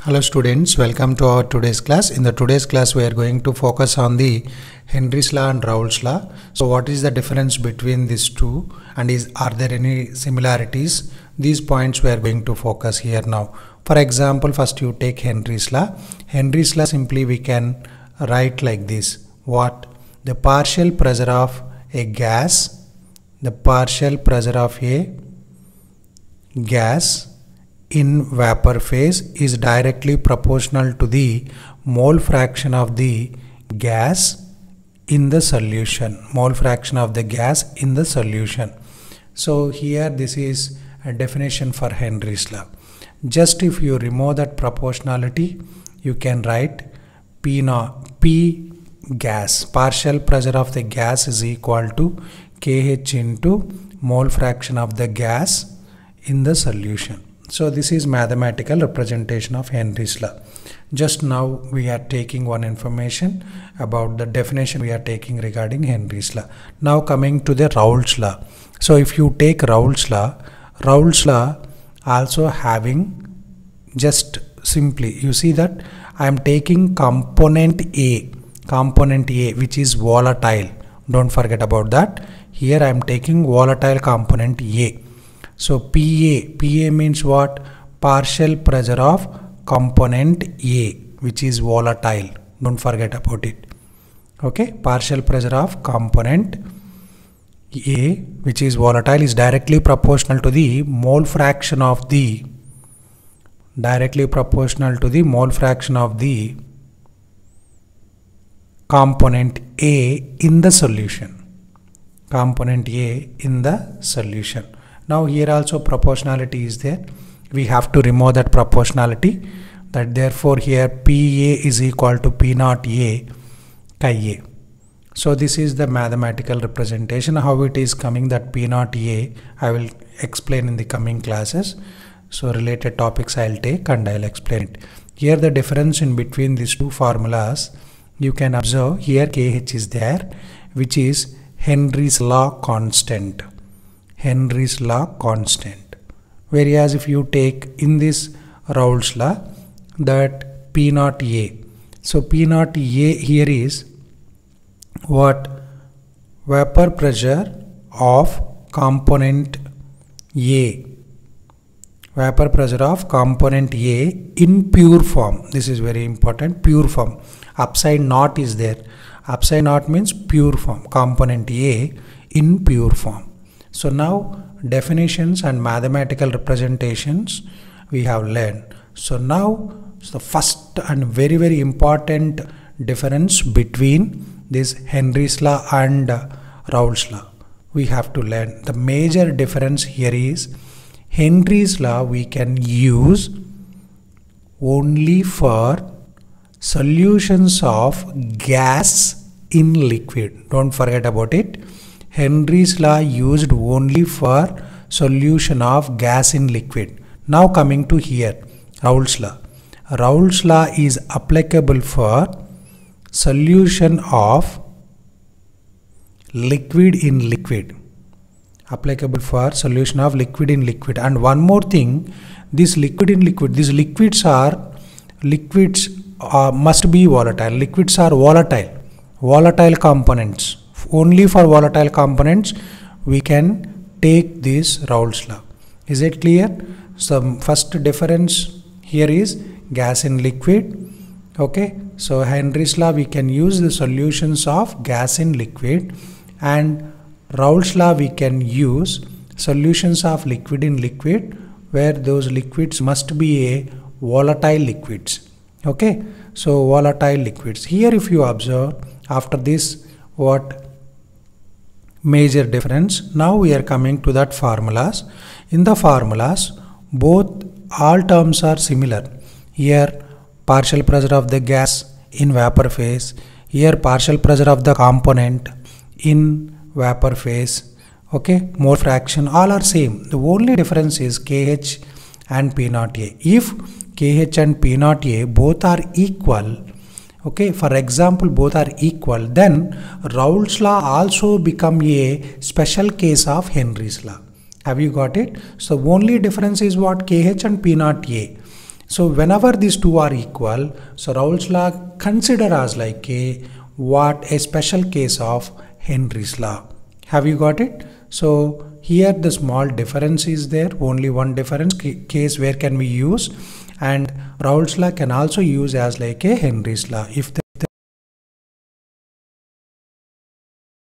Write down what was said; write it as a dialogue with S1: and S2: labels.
S1: Hello students, welcome to our today's class. In the today's class we are going to focus on the Henry's law and Raoult's law. So what is the difference between these two and are there any similarities? These points we are going to focus here now. For example, first you take Henry's law. Henry's law simply we can write like this. What? The partial pressure of a gas, in vapor phase is directly proportional to the mole fraction of the gas in the solution. So here this is a definition for Henry's law. Just if you remove that proportionality, you can write P gas, partial pressure of the gas is equal to Kh into mole fraction of the gas in the solution. So this is mathematical representation of Henry's law. Just now we are taking one information about the definition we are taking regarding Henry's law. Now coming to the Raoult's law. So if you take Raoult's law also having, just simply you see that I am taking component A which is volatile. Don't forget about that. Here I am taking volatile component A. So PA means what? Partial pressure of component A which is volatile. Don't forget about it. Okay, partial pressure of component A which is volatile is directly proportional to the mole fraction of the component A in the solution. Now here also proportionality is there. We have to remove that proportionality. That therefore here PA is equal to P naught A chi A. So this is the mathematical representation. How it is coming, that P naught A I will explain in the coming classes. So related topics I will take and I will explain it. Here the difference in between these two formulas, you can observe here Kh is there, which is Henry's law constant. Whereas if you take in this Raoult's law, that P naught A. So P naught A here is what? Vapor pressure of component A. In pure form. This is very important. Pure form. Upside naught is there. Upside naught means pure form. Component A in pure form. So now definitions and mathematical representations we have learned. So now the first and very, very important difference between this Henry's law and Raoult's law we have to learn. The major difference here is Henry's law we can use only for solutions of gas in liquid. Don't forget about it. Henry's law used only for solution of gas in liquid. Now coming to here, Raoult's law. Raoult's law is applicable for solution of liquid in liquid. And one more thing, this liquid in liquid, these liquids must be volatile. Liquids are volatile components. Only for volatile components we can take this Raoult's law. Is it clear? So first difference here is gas in liquid. Okay, so Henry's law we can use the solutions of gas in liquid, and Raoult's law we can use solutions of liquid in liquid, where those liquids must be a volatile liquids. Okay, so volatile liquids. Here if you observe, after this, what major difference? Now we are coming to that formulas. In the formulas, all terms are similar. Here partial pressure of the gas in vapor phase. Here partial pressure of the component in vapor phase. Okay, mole fraction, all are same. The only difference is Kh and P naught A. If Kh and P naught A both are equal, okay, for example both are equal, then Raoult's law also become a special case of Henry's law. Have you got it? So only difference is what? Kh and P naught A. So whenever these two are equal, so Raoult's law consider as like a special case of Henry's law. Have you got it? So here the small difference is there, only one difference case where can we use, and Raoult's law can also use as like a Henry's law if